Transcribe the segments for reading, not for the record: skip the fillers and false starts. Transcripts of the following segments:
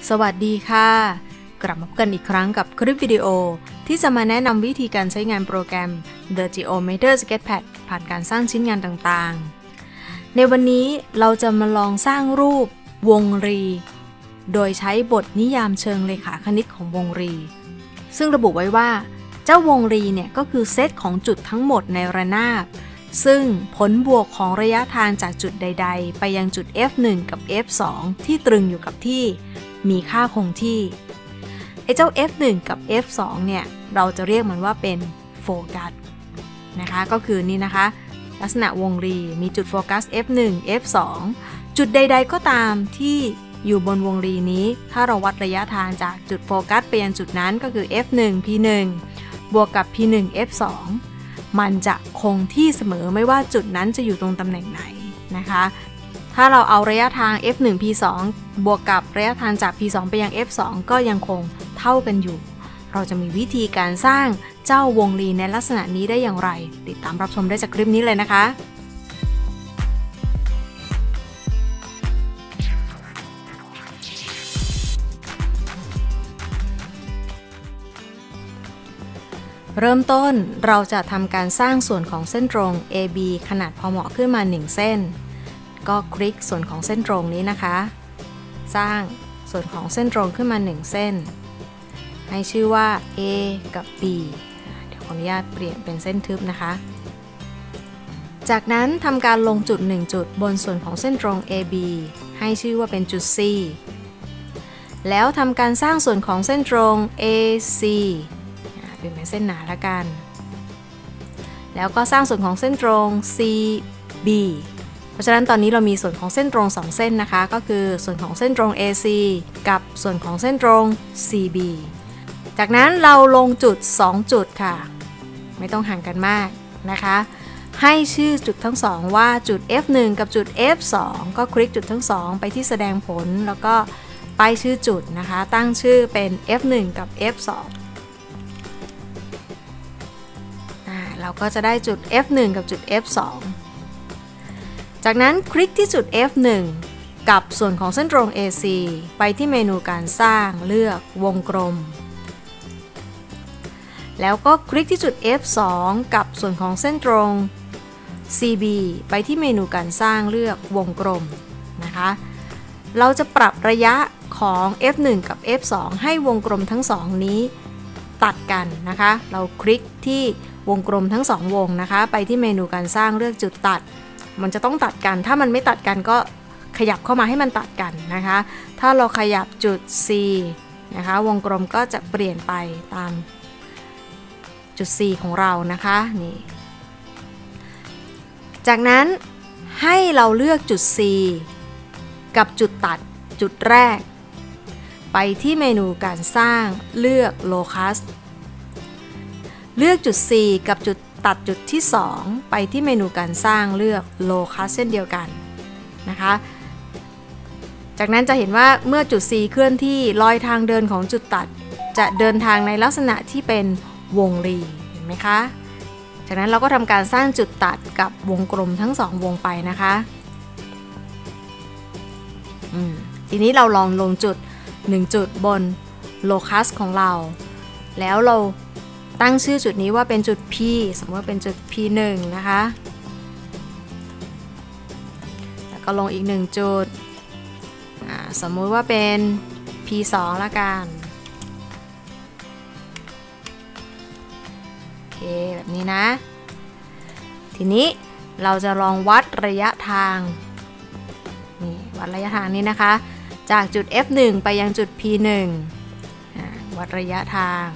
สวัสดีค่ะกลับมาพบกันอีกครั้งกับคลิปวิดีโอที่จะมาแนะนำวิธีการใช้งานโปรแกรม The Geometry Sketchpad ผ่านการสร้างชิ้นงานต่างๆในวันนี้เราจะมาลองสร้างรูปวงรีโดยใช้บทนิยามเชิงเลขาคณิตของวงรีซึ่งระบุไว้ว่าเจ้าวงรีเนี่ยก็คือเซตของจุดทั้งหมดในระนาบซึ่งผลบวกของระยะทางจากจุดใดๆไปยังจุด F1 กับ F2 ที่ตรึงอยู่กับที่มีค่าคงที่ไอ้เจ้า F1 กับ F2 เนี่ยเราจะเรียกมันว่าเป็นโฟกัสนะคะก็คือนี่นะคะลักษณะวงรีมีจุดโฟกัส F1 F2 จุดใดๆก็ตามที่อยู่บนวงรีนี้ถ้าเราวัดระยะทางจากจุดโฟกัสไปยังจุดนั้นก็คือ F1 P1 บวกกับ P1 F2 มันจะคงที่เสมอไม่ว่าจุดนั้นจะอยู่ตรงตำแหน่งไหนนะคะถ้าเราเอาระยะทาง F1 P2 บวกกับระยะทางจาก P2 ไปยัง F2 ก็ยังคงเท่ากันอยู่เราจะมีวิธีการสร้างเจ้าวงรีในลักษณะนี้ได้อย่างไรติดตามรับชมได้จากคลิปนี้เลยนะคะเริ่มต้นเราจะทำการสร้างส่วนของเส้นตรง AB ขนาดพอเหมาะขึ้นมา1เส้นก็คลิกส่วนของเส้นตรงนี้นะคะสร้างส่วนของเส้นตรงขึ้นมา1เส้นให้ชื่อว่า A กับ B เดี๋ยวขออนุญาตเปลี่ยนเป็นเส้นทึบนะคะจากนั้นทำการลงจุด1จุดบนส่วนของเส้นตรง AB ให้ชื่อว่าเป็นจุด C แล้วทำการสร้างส่วนของเส้นตรง ACเป็นเส้นหนาละกันแล้วก็สร้างส่วนของเส้นตรง CB เพราะฉะนั้นตอนนี้เรามีส่วนของเส้นตรง2เส้นนะคะก็คือส่วนของเส้นตรง AC กับส่วนของเส้นตรง CB จากนั้นเราลงจุด2จุดค่ะไม่ต้องห่างกันมากนะคะให้ชื่อจุดทั้ง2ว่าจุด F1 กับจุด F2 ก็คลิกจุดทั้ง2ไปที่แสดงผลแล้วก็ป้ายชื่อจุดนะคะตั้งชื่อเป็น F1 กับ F2เราก็จะได้จุด F1 กับจุด F2 จากนั้นคลิกที่จุด F1 กับส่วนของเส้นตรง AC ไปที่เมนูการสร้างเลือกวงกลมแล้วก็คลิกที่จุด F2 กับส่วนของเส้นตรง CB ไปที่เมนูการสร้างเลือกวงกลมนะคะเราจะปรับระยะของ F1 กับ F2 ให้วงกลมทั้ง2นี้ตัดกันนะคะเราคลิกที่วงกลมทั้ง2วงนะคะไปที่เมนูการสร้างเลือกจุดตัดมันจะต้องตัดกันถ้ามันไม่ตัดกันก็ขยับเข้ามาให้มันตัดกันนะคะถ้าเราขยับจุด C นะคะวงกลมก็จะเปลี่ยนไปตามจุด C ของเรานะคะนี่จากนั้นให้เราเลือกจุด C กับจุดตัดจุดแรกไปที่เมนูการสร้างเลือก Locusเลือกจุด C กับจุดตัดจุดที่2ไปที่เมนูการสร้างเลือก Locus เช่นเดียวกันนะคะจากนั้นจะเห็นว่าเมื่อจุด C เคลื่อนที่รอยทางเดินของจุดตัดจะเดินทางในลักษณะที่เป็นวงรีเห็นไหมคะจากนั้นเราก็ทำการสร้างจุดตัดกับวงกลมทั้ง2วงไปนะคะทีนี้เราลองลงจุด1จุดบน Locus ของเราแล้วเราตั้งชื่อจุดนี้ว่าเป็นจุด P สมมติว่าเป็นจุด P1 นะคะแล้วก็ลงอีก1จุดสมมุติว่าเป็น P2 ละกันโอเคแบบนี้นะทีนี้เราจะลองวัดระยะทางนี่วัดระยะทางนี้นะคะจากจุด F1 ไปยังจุด P1 วัดระยะทาง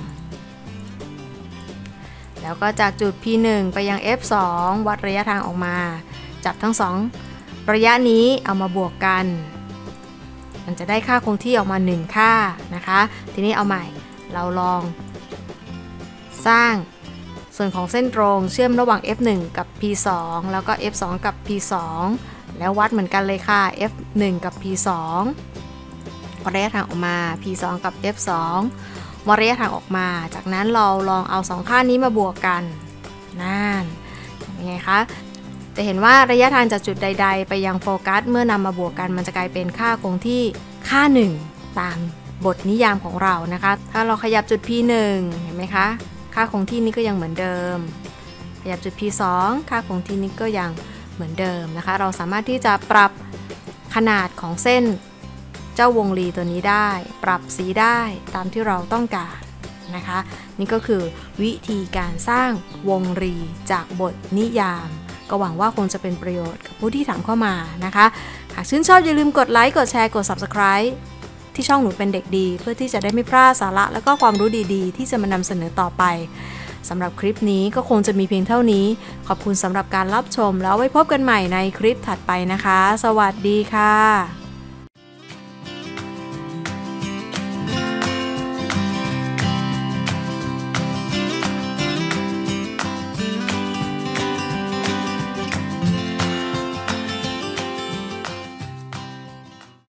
แล้วก็จากจุด P1 ไปยัง F2 วัดระยะทางออกมาจับทั้ง2ระยะนี้เอามาบวกกันมันจะได้ค่าคงที่ออกมา1ค่านะคะทีนี้เอาใหม่เราลองสร้างส่วนของเส้นตรงเชื่อมระหว่าง F1 กับ P2 แล้วก็ F2 กับ P2 แล้ววัดเหมือนกันเลยค่ะ F1 กับ P2 ระยะทางออกมา P2 กับ F2วัดระยะทางออกมาจากนั้นเราลองเอา2ค่านี้มาบวกกันนั่นเป็นไงคะจะเห็นว่าระยะทางจากจุดใดๆไปยังโฟกัสเมื่อนำมาบวกกันมันจะกลายเป็นค่าคงที่ค่า1ตามบทนิยามของเรานะคะถ้าเราขยับจุด P1 เห็นไหมคะค่าคงที่นี้ก็ยังเหมือนเดิมขยับจุด P2 ค่าคงที่นี้ก็ยังเหมือนเดิมนะคะเราสามารถที่จะปรับขนาดของเส้นเจ้าวงรีตัวนี้ได้ปรับสีได้ตามที่เราต้องการนะคะนี่ก็คือวิธีการสร้างวงรีจากบทนิยามก็หวังว่าคงจะเป็นประโยชน์กับผู้ที่ถามเข้ามานะคะหากชื่นชอบอย่าลืมกดไลค์กดแชร์กด Subscribe ที่ช่องหนูเป็นเด็กดีเพื่อที่จะได้ไม่พลาดสาระและก็ความรู้ดีๆที่จะมานำเสนอต่อไปสำหรับคลิปนี้ก็คงจะมีเพียงเท่านี้ขอบคุณสำหรับการรับชมแล้วไว้พบกันใหม่ในคลิปถัดไปนะคะสวัสดีค่ะ